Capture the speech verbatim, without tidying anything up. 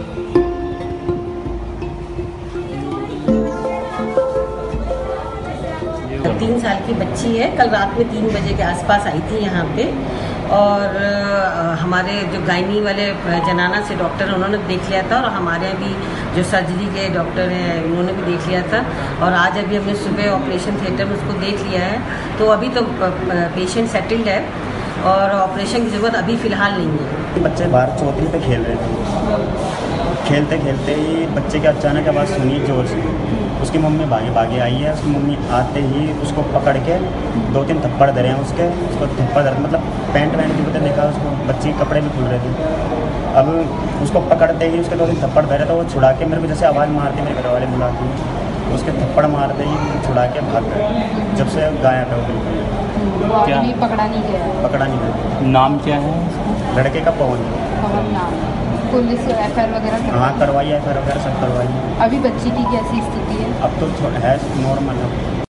तीन साल की बच्ची है, कल रात में तीन बजे के आसपास आई थी यहाँ पे, और हमारे जो गायनी वाले जनाना से डॉक्टर हैं उन्होंने देख लिया था, और हमारे यहाँ भी जो सर्जरी के डॉक्टर हैं उन्होंने भी देख लिया था, और आज अभी हमने सुबह ऑपरेशन थिएटर में उसको देख लिया है। तो अभी तो पेशेंट सेटल्ड है और ऑपरेशन की ज़रूरत अभी फ़िलहाल नहीं है। बच्चे बाहर चौधरी पे खेल रहे थे, खेलते खेलते ही बच्चे की अचानक आवाज़ सुनी जोर से। उसकी मम्मी भागे भागे आई है, उसकी मम्मी आते ही उसको पकड़ के दो तीन थप्पड़ धरे हैं उसके उसको थप्पड़ धरे मतलब पैंट वैंट की वजह देखा उसको, बच्चे के कपड़े भी खुल रहे थे। अब उसको पकड़ते ही उसके दो तीन थप्पड़ धरे तो वो छुड़ा के मेरे को जैसे आवाज़ मारते मेरे घर वाले बुलाते हैं, उसके थप्पड़ मारते ही छुड़ा के भाग गए। जब से गायब है वो बिल्कुल। क्या पकड़ा नहीं गया? पकड़ा नहीं गया। नाम क्या है लड़के का पवन। पवन नाम। पुलिस एफ आई आर वगैरह? हाँ करवाई है, एफ आई आर वगैरह सब करवाई है। अभी बच्ची की कैसी स्थिति है? अब तो है नॉर्मल है।